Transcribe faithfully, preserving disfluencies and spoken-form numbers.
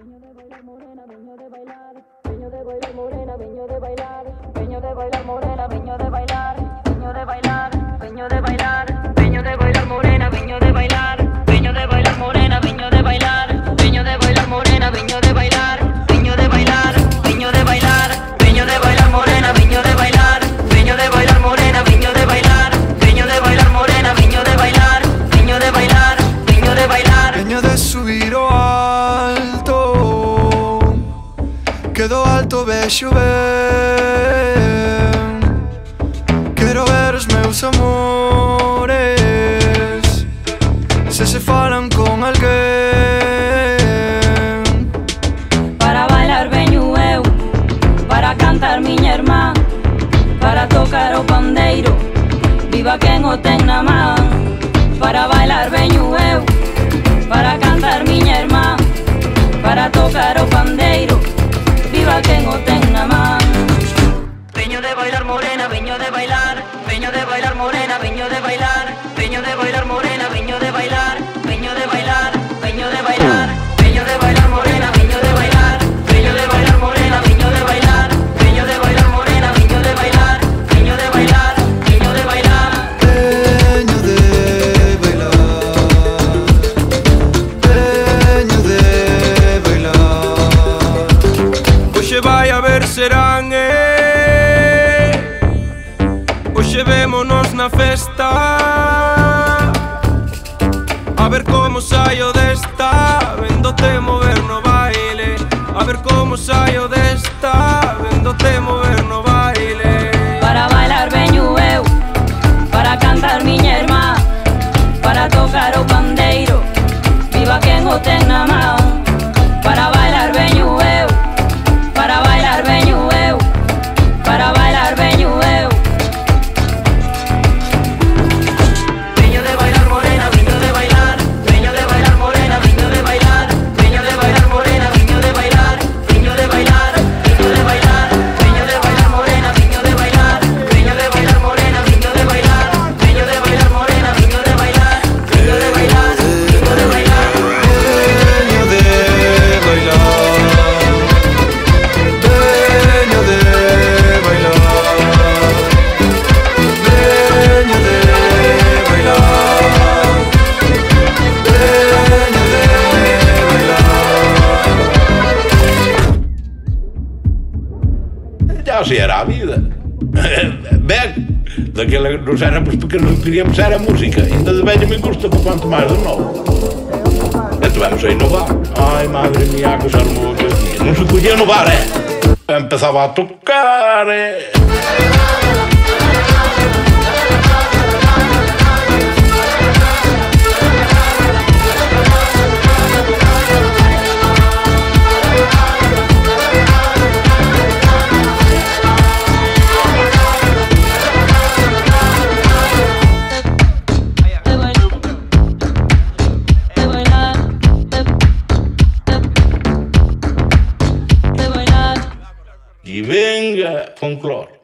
Peño de bailar morena, peño de bailar, peño de bailar morena, peño de bailar, peño de bailar morena, peño de bailar, peño de bailar, peño de bailar, peño de bailar morena, peño de bailar, peño de bailar morena, peño de bailar, peño de bailar morena, peño de bailar, peño de bailar, peño de bailar, peño de bailar morena, peño de bailar, peño de bailar morena, peño de bailar, peño de bailar morena, peño de bailar, peño de bailar, peño de bailar, peño de subir o alto, quedo alto, vexo ben. Quero ver os meus amores, se se falan con alguén. Para bailar veño eu, para cantar miña irmá, para tocar o pandeiro, viva quen o ten na man. Para bailar veño eu, para cantar miña irmá, para tocar o pandeiro, viva quen o ten na man. Peño de bailar morena, veño de bailar, peño de bailar morena, veño de bailar, peño de bailar morena, veño de bailar, peño de bailar, peño de bailar, peño de bailar morena, veño de bailar, peño de bailar morena, veño de bailar, peño de bailar morena, veño de bailar, peño de bailar, peño de bailar. Peño de bailar, peño de bailar. Hoxe vai a ver serán, eh. Hoxe vémonos na festa, a ver como saio desta, véndote mover no baile. A ver como saio desta, véndote mover no baile. Para bailar veño eu, para cantar miña irmá, para tocar o pandeiro, viva quen o ten na man. Para bailar veño eu, para bailar veño eu, para bailar veño eu. Veño de bailar morena, veño de bailar, veño de bailar morena, veño de bailar, veño de bailar morena, veño de bailar, veño de bailar, veño de bailar, veño de bailar morena, veño de bailar, veño de bailar morena, veño de bailar, veño de bailar morena, veño de bailar, veño de bailar, veño de bailar. Peño de bailar, peño de bailar, peño de bailar, peño de bailar. Ya así era a vida. Ben, daquela nos éramos porque non queríamos era música. Ainda de velho me gusta por quanto máis de novo. E tivemos a inovar. Ai, madre mía, que se armou aquel día. Non se podía inovar, eh? Empezaba a tocar, eh? E venga folclore.